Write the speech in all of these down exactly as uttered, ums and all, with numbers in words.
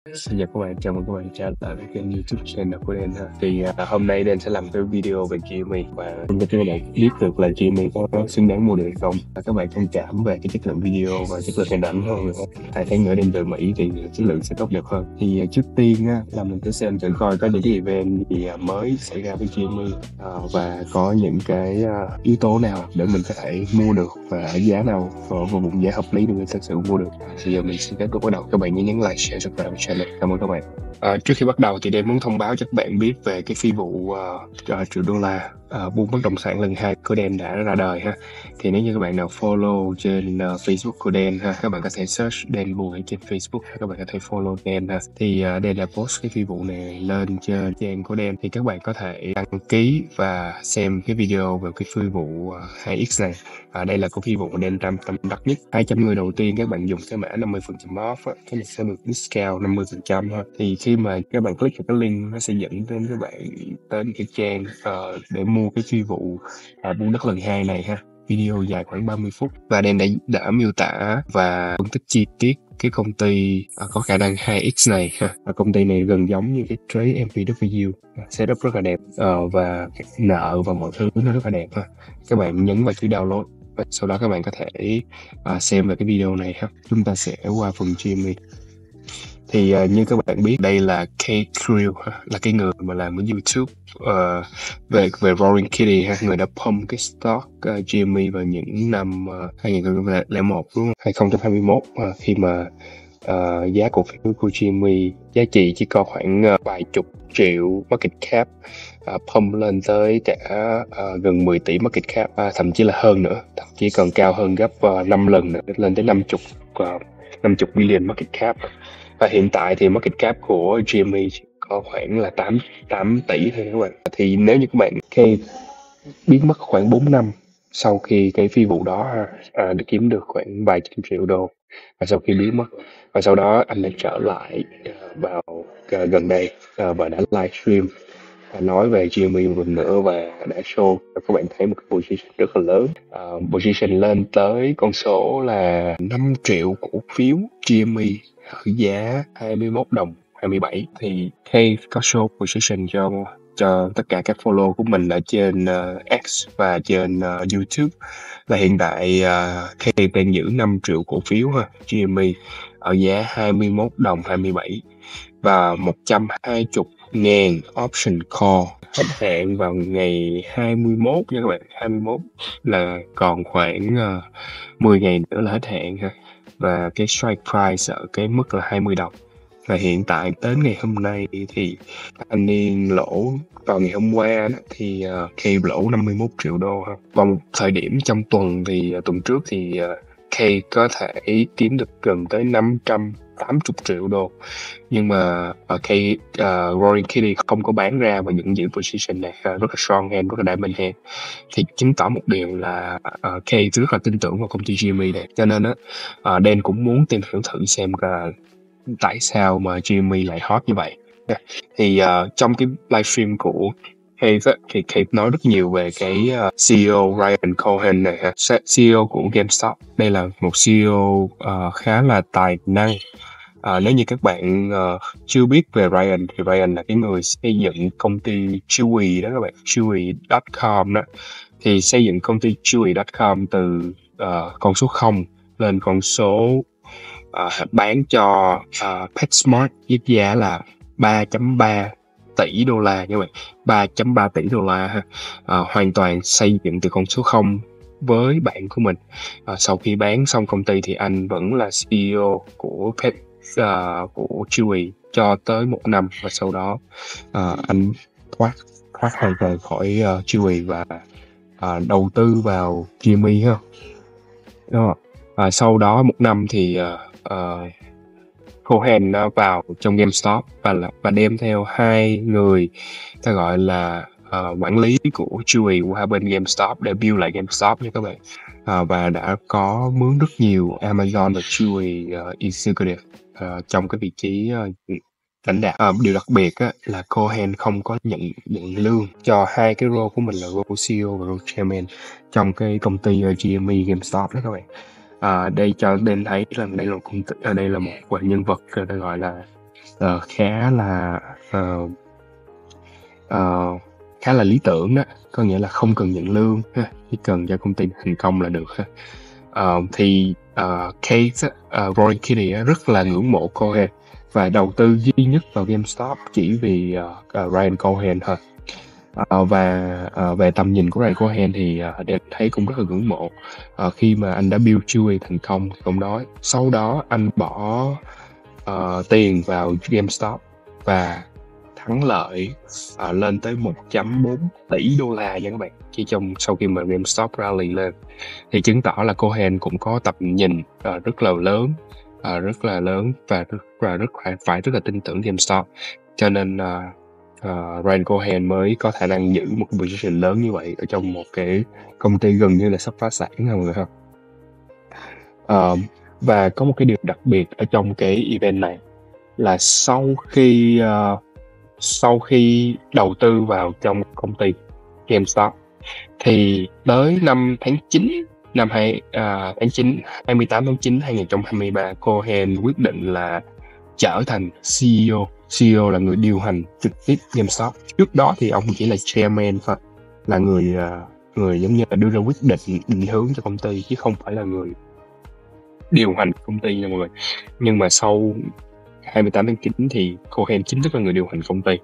Xin chào các bạn, chào mừng các bạn trở lại với kênh YouTube channel của Đen ha. Thì à, hôm nay Đen sẽ làm cái video về Jimmy và để cho các bạn biết được là Jimmy có, có xứng đáng mua được hay không. Và các bạn thông cảm về cái chất lượng video và chất lượng hình ảnh hơn nữa. Hai tháng nữa Đen về Mỹ thì chất lượng sẽ tốt đẹp hơn. Thì à, trước tiên á, là mình sẽ xem thử coi có những cái event gì à, mới xảy ra với Jimmy à, và có những cái à, yếu tố nào để mình có thể mua được và ở giá nào và vùng giá hợp lý để mình thực sự mua được. Bây giờ mình xin phép được bắt đầu. Các bạn nhớ nhấn like, share, subscribe và channel. Cảm ơn các bạn. À, trước khi bắt đầu thì Đen muốn thông báo cho các bạn biết về cái phi vụ uh, triệu đô la uh, buôn bất động sản lần hai của Đen đã ra đời ha. Thì nếu như các bạn nào follow trên uh, Facebook của Đen ha, các bạn có thể search Đen buôn ở trên Facebook, các bạn có thể follow Đen ha. Thì uh, Đen đã post cái phi vụ này lên trên trang của Đen, thì các bạn có thể đăng ký và xem cái video về cái phi vụ uh, hai x này. À, đây là cái phi vụ mà Đen tâm tâm đắc nhất. hai trăm người đầu tiên các bạn dùng cái mã năm mươi phần trăm off á, các bạn sẽ được discount năm mươi phần trăm thôi. Thì khi mà các bạn click vào cái link, nó sẽ dẫn đến các bạn đến cái trang uh, để mua cái phi vụ uh, buôn đất lần hai này ha. Video dài khoảng ba mươi phút và Đen đã, đã miêu tả và phân tích chi tiết cái công ty uh, có khả năng hai x này ha. Và công ty này gần giống như cái Trade em pê vê uh, setup rất là đẹp uh, và nợ và mọi thứ nó rất là đẹp ha. Các bạn nhấn vào chữ download và sau đó các bạn có thể uh, xem về cái video này ha. Chúng ta sẽ qua phần Jimmy. Thì uh, như các bạn biết, đây là Kate Creel, là cái người mà làm ở YouTube uh, về về Roaring Kitty ha, người đã pump cái stock uh, Jimmy vào những năm uh, hai không không một đúng không? hai không hai mốt uh, khi mà uh, giá cổ phiếu của Jimmy giá trị chỉ có khoảng uh, vài chục triệu market cap, uh, pump lên tới cả uh, gần mười tỷ market cap, uh, thậm chí là hơn nữa, thậm chí còn cao hơn gấp uh, năm lần nữa, lên tới năm mươi uh, năm mươi billion market cap. Và hiện tại thì market cap của Jimmy có khoảng là tám tám tỷ thôi các bạn. Thì nếu như các bạn Kate biến mất khoảng bốn năm sau khi cái phi vụ đó à, được kiếm được khoảng vài trăm triệu đô, và sau khi biến mất và sau đó anh đã trở lại à, vào à, gần đây à, và đã livestream và nói về Jimmy một lần nữa và đã show cho các bạn thấy một cái position rất là lớn, uh, position lên tới con số là năm triệu cổ phiếu Jimmy ở giá hai mươi mốt đồng hai mươi bảy. Thì Kate có show position cho cho tất cả các follow của mình ở trên uh, X và trên uh, YouTube là hiện tại uh, Kate đang giữ năm triệu cổ phiếu ha, Jimmy ở giá hai mươi mốt đồng hai mươi bảy và một trăm hai mươi ngàn option call hết hạn vào ngày hai mươi mốt nha các bạn. hai mươi mốt là còn khoảng uh, mười ngày nữa là hết hạn ha. Và cái strike price ở cái mức là hai mươi đồng. Và hiện tại đến ngày hôm nay thì anh Niên lỗ, vào ngày hôm qua đó, thì uh, Kate lỗ năm mươi mốt triệu đô ha. Vào một thời điểm trong tuần thì uh, tuần trước thì uh, Kate có thể kiếm được gần tới năm trăm tám mươi triệu đô, nhưng mà uh, Kate uh, Roaring Kitty không có bán ra và vẫn giữ position này uh, rất là strong hand, rất là diamond hand, thì chứng tỏ một điều là uh, Kate rất là tin tưởng vào công ty Jimmy này. Cho nên á uh, Dan cũng muốn tìm hiểu thử xem uh, tại sao mà Jimmy lại hot như vậy. Thì uh, trong cái livestream của Kate thì Kate nói rất nhiều về cái uh, xê e ô Ryan Cohen này ha, xê e ô của GameStop. Đây là một xê e ô uh, khá là tài năng. À, nếu như các bạn uh, chưa biết về Ryan thì Ryan là cái người xây dựng công ty Chewy đó các bạn, Chewy chấm com đó. Thì xây dựng công ty Chewy chấm com từ uh, con số không lên con số uh, bán cho uh, PetSmart với giá là ba phẩy ba tỷ đô la các bạn, ba phẩy ba tỷ đô la ha. Uh, hoàn toàn xây dựng từ con số không với bạn của mình. Uh, sau khi bán xong công ty thì anh vẫn là xê e ô của Pet uh, của Chewy cho tới một năm, và sau đó uh, anh thoát thoát hoàn toàn khỏi uh, Chewy và uh, đầu tư vào Jimmy ha. Đó. Uh, sau đó một năm thì uh, uh, Cohen uh, vào trong GameStop và và đem theo hai người ta gọi là uh, quản lý của Chewy qua bên GameStop để build lại GameStop nha các bạn. Uh, và đã có mướn rất nhiều Amazon và Chewy uh, executive uh, trong cái vị trí uh, lãnh đạo. Uh, điều đặc biệt á, là Cohen không có nhận nhận lương cho hai cái role của mình là role xê e ô và role chairman trong cái công ty uh, giê em e GameStop đó các bạn. À, đây cho nên thấy là đây là một công ty, ở đây là một nhân vật uh, gọi là uh, khá là uh, uh, khá là lý tưởng đó, có nghĩa là không cần nhận lương ha, chỉ cần cho công ty thành công là được ha. Uh, thì uh, Kate, uh, Roy Kitty rất là ngưỡng mộ Cohen và đầu tư duy nhất vào GameStop chỉ vì uh, uh, Ryan Cohen thôi. Uh, và uh, về tầm nhìn của Ryan Cohen thì uh, đều thấy cũng rất là ngưỡng mộ. Uh, khi mà anh đã build Chewy thành công thì cũng nói sau đó anh bỏ uh, tiền vào GameStop và thắng lợi uh, lên tới một phẩy bốn tỷ đô la nha các bạn, chỉ trong sau khi mà GameStop rally lên, thì chứng tỏ là Cohen cũng có tầm nhìn uh, rất là lớn, uh, rất là lớn và rất, và rất phải, phải rất là tin tưởng GameStop, cho nên uh, uh, Ryan Cohen mới có khả năng giữ một cái position lớn như vậy ở trong một cái công ty gần như là sắp phá sản nha mọi người ha. Uh, và có một cái điều đặc biệt ở trong cái event này là sau khi uh, sau khi đầu tư vào trong công ty GameStop thì tới năm tháng chín năm hai uh, tháng chín hai mươi tám tháng chín hai nghìn không trăm hai mươi ba, Cohen quyết định là trở thành xê e ô. xê e ô là người điều hành trực tiếp GameStop. Trước đó thì ông chỉ là chairman thôi, là người uh, người giống như là đưa ra quyết định định hướng cho công ty chứ không phải là người điều hành công ty nha mọi người. Nhưng mà sau hai mươi tám tháng chín thì Cohen chính thức là người điều hành công ty.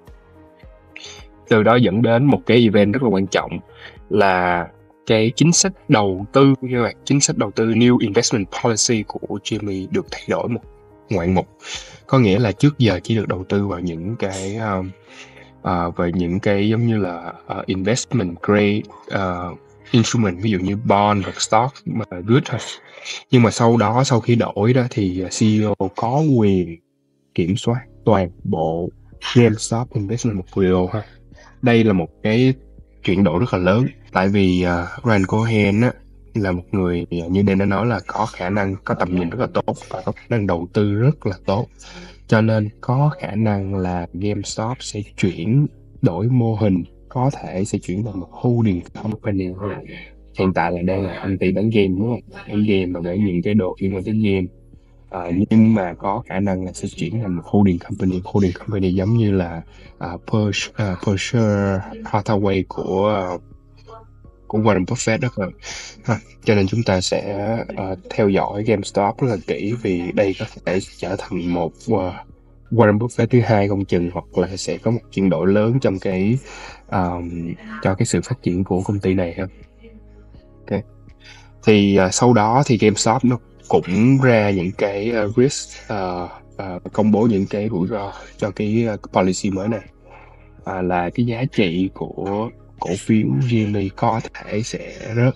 Từ đó dẫn đến một cái event rất là quan trọng là cái chính sách đầu tư như vậy, chính sách đầu tư New Investment Policy của Jimmy được thay đổi một ngoạn mục. Có nghĩa là trước giờ chỉ được đầu tư vào những cái um, uh, về những cái giống như là uh, investment grade uh, instrument, ví dụ như bond hoặc stock mà good thôi. Nhưng mà sau đó sau khi đổi đó thì xê e ô có quyền kiểm soát toàn bộ GameStop Investment Portfolio ha. Đây là một cái chuyển đổi rất là lớn, tại vì uh, Ryan Cohen á, là một người như Dan đã nói là có khả năng, có tầm nhìn rất là tốt và có khả năng đầu tư rất là tốt, cho nên có khả năng là GameStop sẽ chuyển đổi mô hình, có thể sẽ chuyển thành một holding company. Hiện tại là đang là công ty bán game đúng không? Bán game và để những cái đồ liên quan tới game. À, nhưng mà có khả năng là sẽ chuyển thành một holding company. Holding company giống như là uh, Berkshire, uh, Berkshire Hathaway của uh, của Warren Buffett đó rồi. Ha, cho nên chúng ta sẽ uh, theo dõi GameStop rất là kỹ, vì đây có thể trở thành một uh, Warren Buffett thứ hai không chừng, hoặc là sẽ có một chuyển đổi lớn trong cái um, cho cái sự phát triển của công ty này ha. Okay. Thì uh, sau đó thì GameStop nó cũng ra những cái uh, risk, uh, uh, công bố những cái rủi ro cho cái uh, policy mới này, uh, là cái giá trị của cổ phiếu Jimmy có thể sẽ rớt,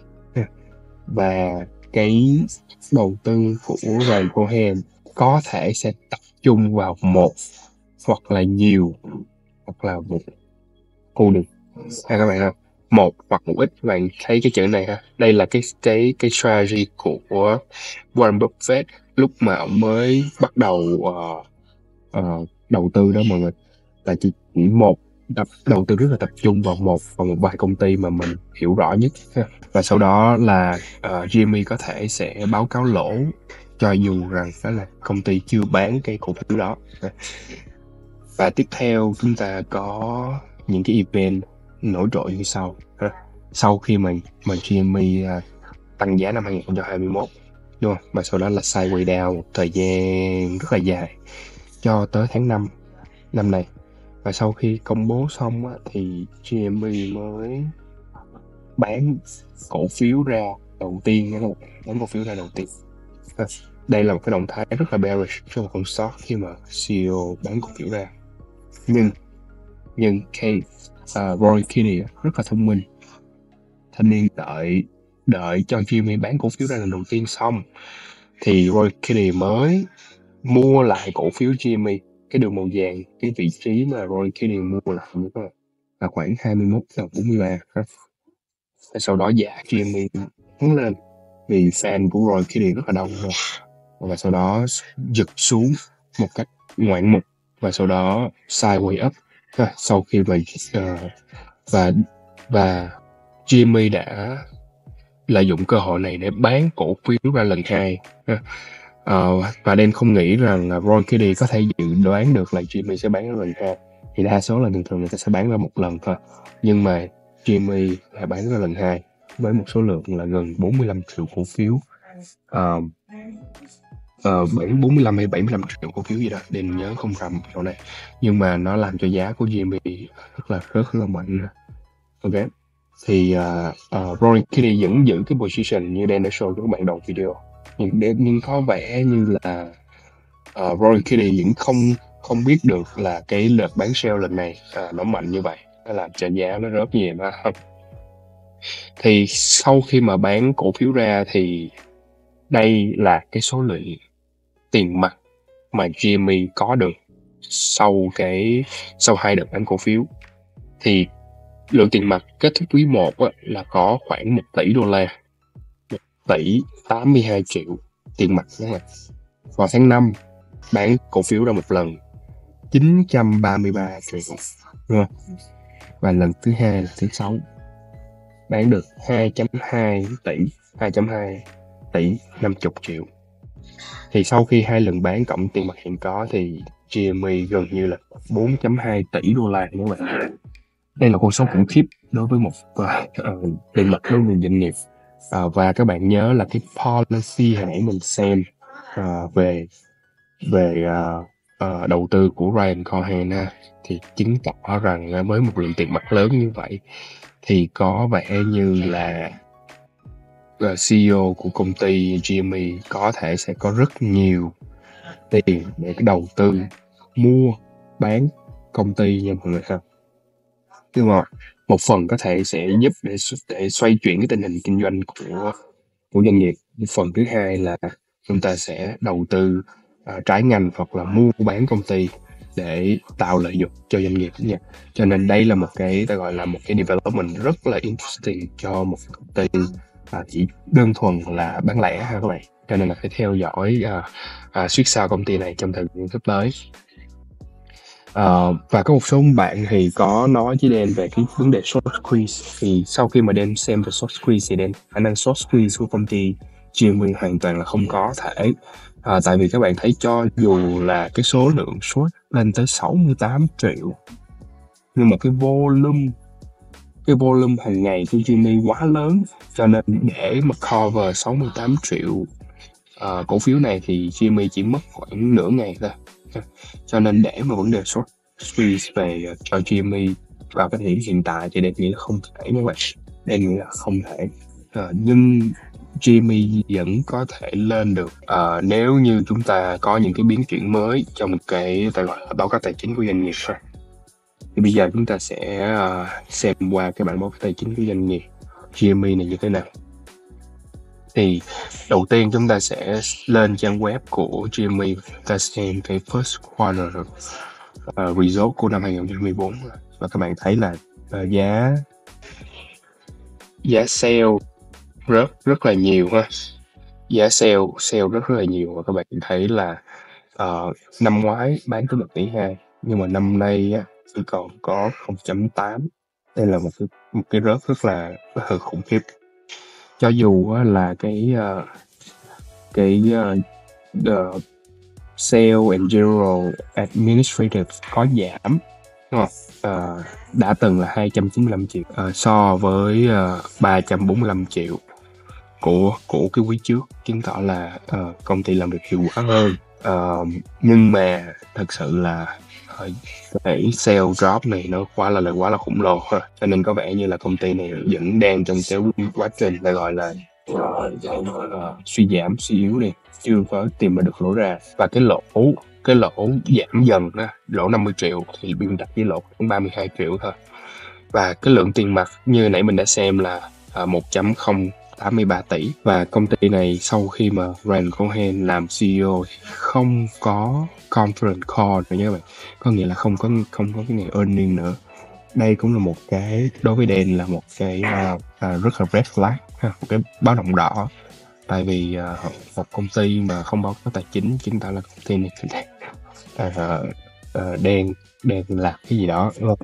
và cái đầu tư của Ryan Cohen có thể sẽ tập trung vào một hoặc là nhiều hoặc là một holding ha các bạn ha, một hoặc một ít. Các bạn thấy cái chữ này ha, đây là cái cái cái strategy của Warren Buffett lúc mà ông mới bắt đầu uh, uh, đầu tư đó mọi người, là chỉ, chỉ một đập, đầu tư rất là tập trung vào một và một vài công ty mà mình hiểu rõ nhất ha. Và sau đó là uh, Jimmy có thể sẽ báo cáo lỗ cho dù rằng đó là công ty chưa bán cái cổ phiếu đó. Và tiếp theo chúng ta có những cái event nổi trội như sau ha. Sau khi mà mà Jimmy uh, tăng giá năm hai nghìn không trăm hai mươi mốt đúng không, và sau đó là sideways down một thời gian rất là dài cho tới tháng năm năm này, và sau khi công bố xong á, thì Jimmy mới bán cổ phiếu ra đầu tiên, bán cổ phiếu ra đầu tiên. Đây là một cái động thái rất là bearish cho một con stock khi mà xê e ô bán cổ phiếu ra. Nhưng nhưng Kate, uh, Roy Kitty rất là thông minh, thanh niên đợi đợi cho Jimmy bán cổ phiếu ra lần đầu tiên xong thì Roy Kitty mới mua lại cổ phiếu Jimmy, cái đường màu vàng, cái vị trí mà Roy Kitty mua lại là khoảng hai mươi mốt phẩy bốn mươi ba. Sau đó giá Jimmy hướng lên vì fan của Roy Kitty rất là đông rồi, và sau đó giật xuống một cách ngoạn mục, và sau đó sideways up sau khi mà uh, và và Jimmy đã lợi dụng cơ hội này để bán cổ phiếu ra lần hai. Uh, uh, và Dan không nghĩ rằng uh, Ron Kitty có thể dự đoán được là Jimmy sẽ bán ra lần hai. Thì đa số là thường thường người ta sẽ bán ra một lần thôi, nhưng mà Jimmy lại bán ra lần hai với một số lượng là gần bốn mươi lăm triệu cổ phiếu. Uh, uh, bốn mươi lăm hay bảy mươi lăm triệu cổ phiếu gì đó, Dan nhớ không rành chỗ này, nhưng mà nó làm cho giá của Jimmy rất là rất là mạnh. Ok, thì uh, uh, Rory Kitty vẫn giữ cái position như Dan đã show cho các bạn đầu video, nhưng nhưng có vẻ như là uh, Rory Kitty vẫn không không biết được là cái đợt bán sale lần này uh, nó mạnh như vậy, nó làm cho giá nó rớt nhiều mà không. Thì sau khi mà bán cổ phiếu ra thì đây là cái số lượng tiền mặt mà Jimmy có được sau cái sau hai đợt bán cổ phiếu. Thì lượng tiền mặt kết thúc quý một á, là có khoảng một tỷ đô la, một tỷ tám mươi hai triệu tiền mặt đó. Vào tháng năm bán cổ phiếu ra một lần chín trăm ba mươi ba triệu, đúng không? Và lần thứ hai là thứ sáu bán được hai phẩy hai tỷ, hai phẩy hai tỷ năm mươi triệu. Thì sau khi hai lần bán cộng tiền mặt hiện có thì Jimmy gần như là bốn phẩy hai tỷ đô la nữa mà. Đây là con số khủng khiếp đối với một uh, tiền mặt đối với doanh nghiệp. Uh, và các bạn nhớ là cái policy hồi nãy mình xem uh, về về uh, uh, đầu tư của Ryan Cohen uh, thì chứng tỏ rằng uh, với một lượng tiền mặt lớn như vậy thì có vẻ như là uh, xê e ô của công ty Jimmy có thể sẽ có rất nhiều tiền để đầu tư mua bán công ty nha mọi người ha. Đúng không? Một phần có thể sẽ giúp để để xoay chuyển cái tình hình kinh doanh của của doanh nghiệp. Một phần thứ hai là chúng ta sẽ đầu tư uh, trái ngành hoặc là mua bán công ty để tạo lợi nhuận cho doanh nghiệp nha. Cho nên đây là một cái ta gọi là một cái development rất là interesting cho một công ty uh, chỉ đơn thuần là bán lẻ ha các bạn. Cho nên là phải theo dõi uh, uh, suýt sao công ty này trong thời gian sắp tới. Uh, và có một số bạn thì có nói với Dan về cái vấn đề short squeeze. Thì sau khi mà Dan xem về short squeeze thì Dan khả năng short squeeze của công ty Jimmy hoàn toàn là không có thể. Uh, tại vì các bạn thấy cho dù là cái số lượng short lên tới sáu mươi tám triệu, nhưng mà cái volume cái volume hàng ngày của Jimmy quá lớn, cho nên để mà cover sáu mươi tám triệu uh, cổ phiếu này thì Jimmy chỉ mất khoảng nửa ngày thôi. Cho nên để mà vấn đề short squeeze về uh, cho Jimmy vào cái thời điểm hiện tại thì Đen nghĩ là không thể các bạn. Đen nghĩ là không thể. Uh, nhưng Jimmy vẫn có thể lên được uh, nếu như chúng ta có những cái biến chuyển mới trong cái ta gọi là báo cáo tài chính của doanh nghiệp. Thì bây giờ chúng ta sẽ uh, xem qua cái bản báo cáo tài chính của doanh nghiệp Jimmy này như thế nào. Thì đầu tiên chúng ta sẽ lên trang web của Jimmy, ta xem cái first quarter uh, result của năm hai không hai tư, và các bạn thấy là uh, giá giá sale rất rất là nhiều ha, giá sale sale rất rất là nhiều, và các bạn thấy là uh, năm ngoái bán tới một tỷ hai, nhưng mà năm nay á, chỉ còn có không phẩy tám. Đây là một cái một cái rớt rất là rất là khủng khiếp. Cho dù là cái uh, cái uh, the sale and general administrative có giảm, đúng không? Uh, đã từng là hai trăm chín mươi lăm triệu uh, so với uh, ba trăm bốn mươi lăm triệu của của cái quý trước, chứng tỏ là uh, công ty làm việc hiệu quả hơn. Uh, nhưng mà thật sự là uh, cái sale drop này nó quá là, là quá là khủng lồ ha. Cho nên có vẻ như là công ty này vẫn đang trong cái quá trình phải gọi là uh, uh, suy giảm suy yếu đi, chưa có tìm ra được lỗ ra. Và cái lỗ cái lỗ giảm dần đó, lỗ năm mươi triệu thì biên đặt với lỗ khoảng ba mươi hai triệu thôi. Và cái lượng tiền mặt như nãy mình đã xem là uh, một phẩy không tám mươi ba tỷ. Và công ty này sau khi mà Ryan Cohen làm xê e ô không có conference call nữa nha các bạn, có nghĩa là không có không có cái ngày earning nữa. Đây cũng là một cái đối với Dan là một cái uh, uh, rất là red flag ha, một cái báo động đỏ. Tại vì uh, một công ty mà không báo cáo tài chính chứng tỏ là công ty này uh, uh, đang đang làm cái gì đó, đúng không?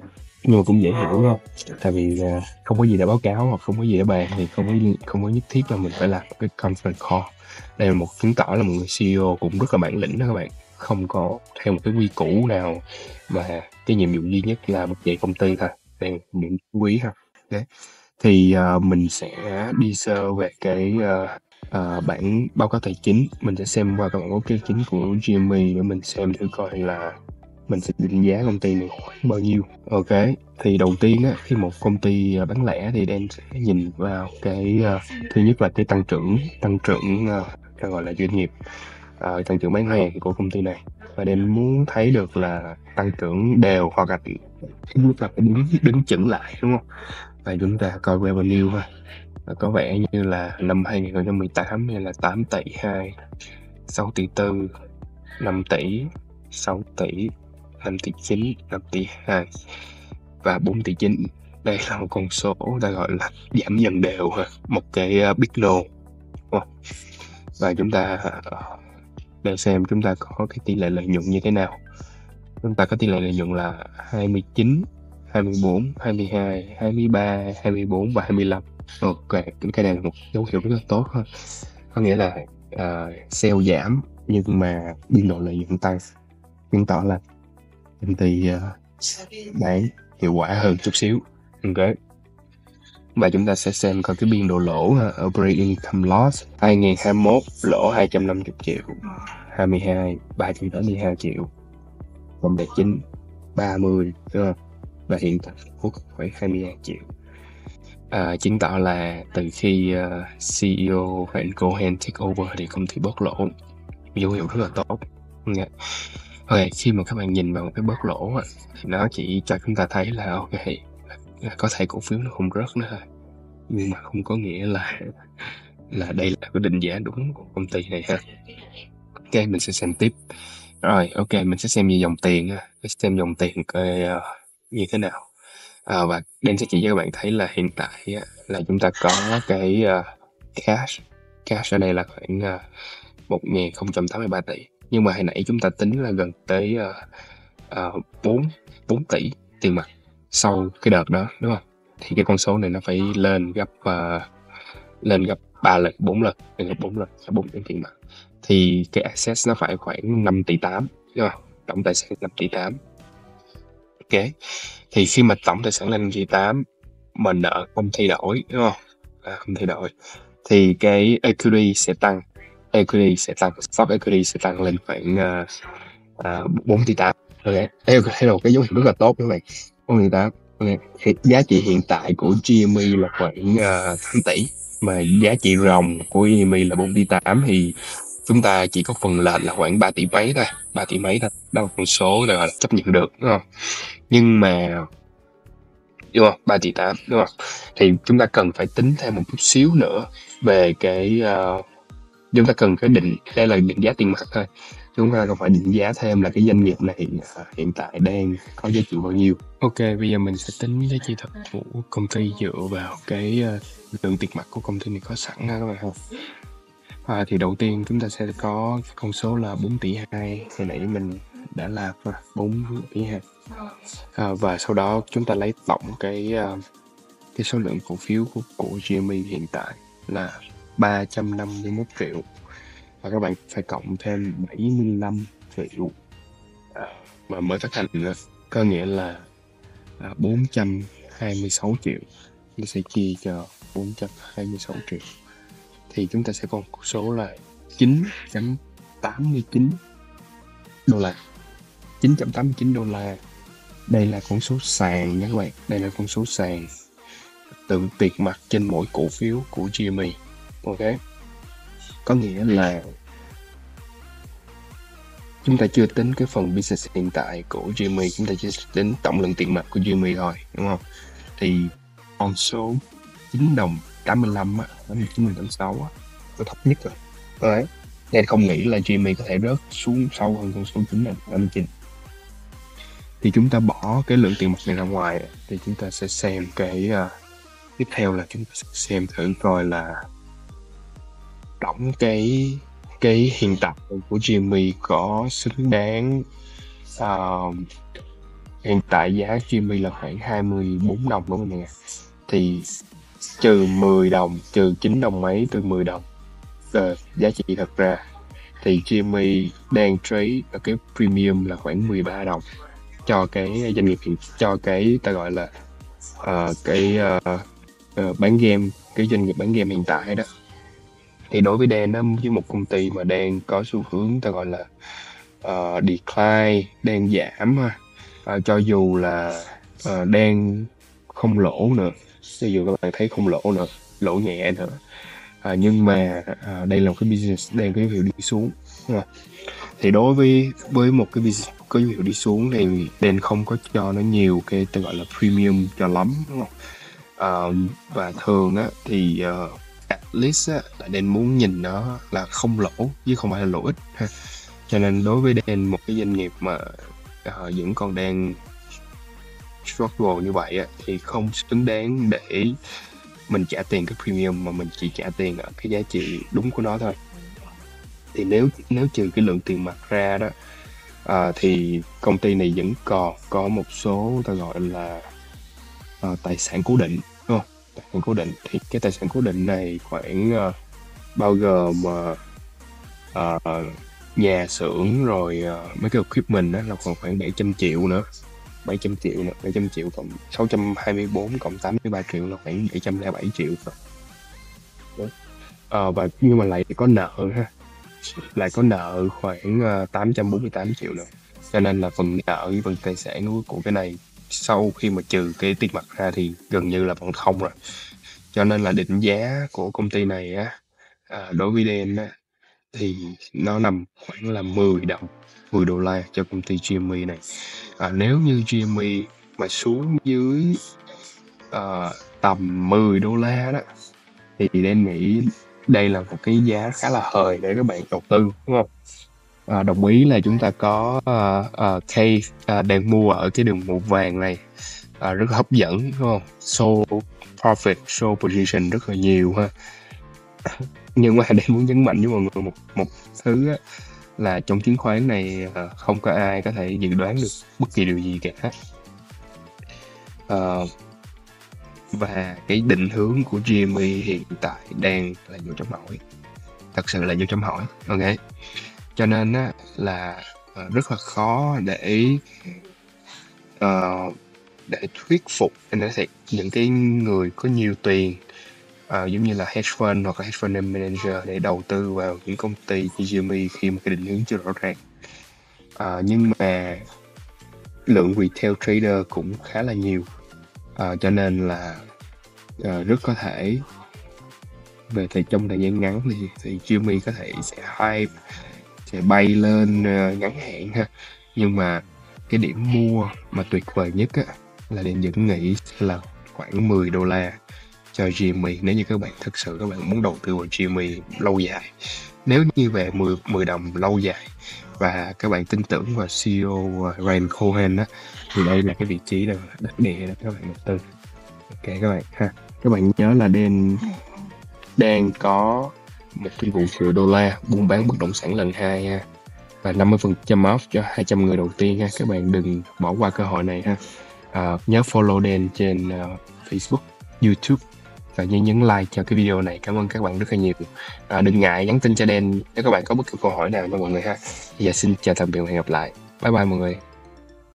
nhưng mà cũng dễ hiểu đúng không? Tại vì uh, không có gì để báo cáo hoặc không có gì để bàn thì không có không có nhất thiết là mình phải làm một cái conference call. Đây là một chứng tỏ là một người xê e ô cũng rất là bản lĩnh đó các bạn, không có theo một cái quy củ nào mà cái nhiệm vụ duy nhất là vực dậy công ty thôi. Đây là những quý ha. Okay. Thì uh, mình sẽ đi sơ về cái uh, uh, bản báo cáo tài chính. Mình sẽ xem qua cái bản báo cáo tài chính của giê em e để mình xem thử coi là mình sẽ định giá công ty này khoảng bao nhiêu. Ok, thì đầu tiên á, khi một công ty bán lẻ thì Dan sẽ nhìn vào cái uh, thứ nhất là cái tăng trưởng tăng trưởng uh, gọi là doanh nghiệp, uh, tăng trưởng bán hàng của công ty này, và Dan muốn thấy được là tăng trưởng đều hoặc là lúc là phải đứng đứng chững lại đúng không? Và chúng ta coi revenue ha, có vẻ như là năm hai không một tám hay là tám tỷ hai, sáu tỷ tư, năm tỷ, sáu tỷ, năm tỷ chín, năm tỷ hai và bốn tỷ chín. Đây là một con số ta gọi là giảm dần đều ha, một cái uh, big no. Và chúng ta uh, để xem chúng ta có cái tỷ lệ lợi nhuận như thế nào. Chúng ta có tỷ lệ lợi nhuận là hai mươi chín, hai mươi bốn, hai mươi hai, hai mươi ba, hai mươi bốn và hai mươi lăm. Ok, cái này là một dấu hiệu rất là tốt ha. Có nghĩa là uh, sale giảm nhưng mà biên độ lợi nhuận tăng, chứng tỏ là công ty uh, bán hiệu quả hơn chút xíu. Ok, và chúng ta sẽ xem coi cái biên độ lỗ uh, operating income loss hai nghìn hai mươi mốt lỗ hai trăm năm mươi triệu, hai mươi hai ba trăm tám mươi hai triệu, còn tài chính ba mươi đúng không? Và hiện tại khoảng hai mươi hai triệu. À, chứng tỏ là từ khi uh, xê e ô Hạnh Cohen take over thì công ty bớt lỗ, dấu hiệu rất là tốt. Okay. Ok, khi mà các bạn nhìn vào một cái bớt lỗ thì nó chỉ cho chúng ta thấy là ok, có thể cổ phiếu nó không rớt nữa thôi, nhưng mà không có nghĩa là là đây là cái định giá đúng của công ty này ha. Ok, mình sẽ xem tiếp. Rồi, ok, mình sẽ xem về dòng tiền ha, xem dòng tiền coi uh, như thế nào. À, và Dan sẽ chỉ cho các bạn thấy là hiện tại á, là chúng ta có cái uh, cash cash ở đây là khoảng uh, một nghìn không trăm tám mươi ba tỷ, nhưng mà hồi nãy chúng ta tính là gần tới uh, uh, bốn, bốn tỷ tiền mặt sau cái đợt đó đúng không? Thì cái con số này nó phải lên gấp uh, lên gấp ba lần, bốn lần, lên gấp bốn lần, bốn tỷ tiền mặt. Thì cái assets nó phải khoảng năm tỷ tám đúng không? Tổng tài sản năm tỷ tám. Ok, thì khi mà tổng tài sản lên năm tỷ tám mà nợ không thay đổi đúng không? À, không thay đổi thì cái equity sẽ tăng, equity sẽ tăng, stock equity sẽ tăng lên khoảng uh, uh, bốn tỷ tám. Ok, đây là một cái dấu hiệu rất là tốt các bạn. bốn tỷ tám. Ok, thì giá trị hiện tại của giê em e là khoảng uh, tám tỷ, mà giá trị ròng của giê em e là bốn tỷ tám, thì chúng ta chỉ có phần lệch là khoảng ba tỷ mấy thôi, ba tỷ mấy thôi, đó là con số là chấp nhận được đúng không? Nhưng mà đúng không, ba tỷ tám đúng không, thì chúng ta cần phải tính thêm một chút xíu nữa về cái uh, chúng ta cần cái định, đây là định giá tiền mặt thôi, chúng ta còn phải định giá thêm là cái doanh nghiệp này uh, hiện tại đang có giá trị bao nhiêu. Ok, bây giờ mình sẽ tính giá trị thật của công ty dựa vào cái uh, lượng tiền mặt của công ty này có sẵn ha các bạn không? À, thì đầu tiên chúng ta sẽ có con số là bốn tỷ hai, hồi nãy mình đã làm bốn tỷ hai. À, và sau đó chúng ta lấy tổng cái uh, cái số lượng cổ phiếu của, của giê em e hiện tại là ba trăm năm mươi mốt triệu, và các bạn phải cộng thêm bảy mươi lăm triệu à, mà mới phát hành nữa, có nghĩa là à, bốn trăm hai mươi sáu triệu. Chúng ta sẽ chia cho bốn trăm hai mươi sáu triệu thì chúng ta sẽ có một số là chín phẩy tám mươi chín đô la, chín phẩy tám mươi chín đô la. Đây là con số sàn nha các bạn, đây là con số sàn tượng tiền mặt trên mỗi cổ phiếu của giê em e. Ok, có nghĩa là chúng ta chưa tính cái phần business hiện tại của giê em e, chúng ta chỉ tính tổng lượng tiền mặt của giê em e thôi đúng không? Thì con số chín đồng tám mươi lăm á, tám mươi chín đồng tám mươi sáu á, nó thấp nhất rồi. Đấy, nên không nghĩ là giê em e có thể rớt xuống sâu hơn con số chín đồng tám mươi chín. Thì chúng ta bỏ cái lượng tiền mặt này ra ngoài thì chúng ta sẽ xem cái uh, tiếp theo là chúng ta sẽ xem thử coi là tổng cái cái hiện tại của giê em e có xứng đáng uh, hiện tại giá Jimmy là khoảng hai mươi bốn đồng đúng không mọi người? Thì trừ mười đồng, trừ chín đồng mấy, từ mười đồng ờ, giá trị thật ra thì Jimmy đang trade ở cái premium là khoảng mười ba đồng cho cái doanh nghiệp hiện cho cái ta gọi là uh, cái uh, uh, bán game, cái doanh nghiệp bán game hiện tại đó. Thì đối với Dan đó, với một công ty mà đang có xu hướng ta gọi là uh, decline, đang giảm ha, uh, cho dù là uh, đang không lỗ nữa, ví dụ các bạn thấy không lỗ nữa, lỗ nhẹ nữa, à, nhưng mà à, đây là một cái business đang có dấu hiệu đi xuống, đúng không? Thì đối với với một cái business có dấu hiệu đi xuống thì Dan không có cho nó nhiều cái tôi gọi là premium cho lắm, đúng không? À, và thường á thì uh, at least á, là Dan muốn nhìn nó là không lỗ chứ không phải là lỗ ít ha. Cho nên đối với Dan, một cái doanh nghiệp mà uh, vẫn còn đang struggle như vậy á, thì không xứng đáng để mình trả tiền cái premium, mà mình chỉ trả tiền ở cái giá trị đúng của nó thôi. Thì nếu nếu trừ cái lượng tiền mặt ra đó, à, thì công ty này vẫn còn có một số ta gọi là à, tài sản cố định, đúng không? Tài sản cố định thì cái tài sản cố định này khoảng uh, bao gồm uh, uh, nhà xưởng rồi uh, mấy cái equipment đó là còn khoảng bảy trăm triệu nữa, bảy trăm triệu nữa, bảy trăm triệu cộng sáu trăm hai mươi bốn cộng tám mươi ba triệu là khoảng bảy trăm lẻ bảy triệu rồi. Ờ, và nhưng mà lại có nợ ha, lại có nợ khoảng uh, tám trăm bốn mươi tám triệu nữa, cho nên là phần nợ với phần tài sản của, của cái này sau khi mà trừ cái tiền mặt ra thì gần như là bằng không rồi. Cho nên là định giá của công ty này á, à, đối với Dan á, thì nó nằm khoảng là mười đồng, mười đô la cho công ty Jimmy này. À, nếu như Jimmy mà xuống dưới uh, tầm mười đô la đó thì Dan nghĩ đây là một cái giá khá là hời để các bạn đầu tư, đúng không? À, đồng ý là chúng ta có uh, uh, case uh, đang mua ở cái đường màu vàng này uh, rất là hấp dẫn, đúng không? Show profit, show position rất là nhiều ha. Nhưng mà đang muốn nhấn mạnh với mọi người một một thứ á, là trong chứng khoán này uh, không có ai có thể dự đoán được bất kỳ điều gì cả. Uh, và cái định hướng của Jimmy hiện tại đang là dấu chấm hỏi, thật sự là dấu chấm hỏi, ok? Cho nên á, là uh, rất là khó để uh, để thuyết phục anh nói thiệt những cái người có nhiều tiền, uh, giống như là hedge fund hoặc là hedge fund manager để đầu tư vào những công ty như Jimmy khi mà cái định hướng chưa rõ ràng. Uh, nhưng mà lượng retail trader cũng khá là nhiều, uh, cho nên là uh, rất có thể về thời trong thời gian ngắn thì thì Jimmy có thể sẽ hype, sẽ bay lên uh, ngắn hạn ha. Nhưng mà cái điểm mua mà tuyệt vời nhất á, là Đen vẫn nghĩ là khoảng mười đô la cho Jimmy nếu như các bạn thật sự các bạn muốn đầu tư vào Jimmy lâu dài. Nếu như về mười, mười đồng lâu dài và các bạn tin tưởng vào xê e ô Ryan Cohen á, thì đây là cái vị trí là đắc địa để các bạn đầu tư. Ok các bạn ha. Các bạn nhớ là Đen đang có một cái vụ triệu đô la buôn bán bất động sản lần hai ha, và năm mươi phần trăm off cho hai trăm người đầu tiên ha. Các bạn đừng bỏ qua cơ hội này ha. À, nhớ follow Dan trên uh, Facebook, YouTube và nhớ nhấn like cho cái video này. Cảm ơn các bạn rất là nhiều. À, đừng ngại nhắn tin cho Dan nếu các bạn có bất cứ câu hỏi nào nha mọi người ha. Giờ xin chào tạm biệt và hẹn gặp lại. Bye bye mọi người.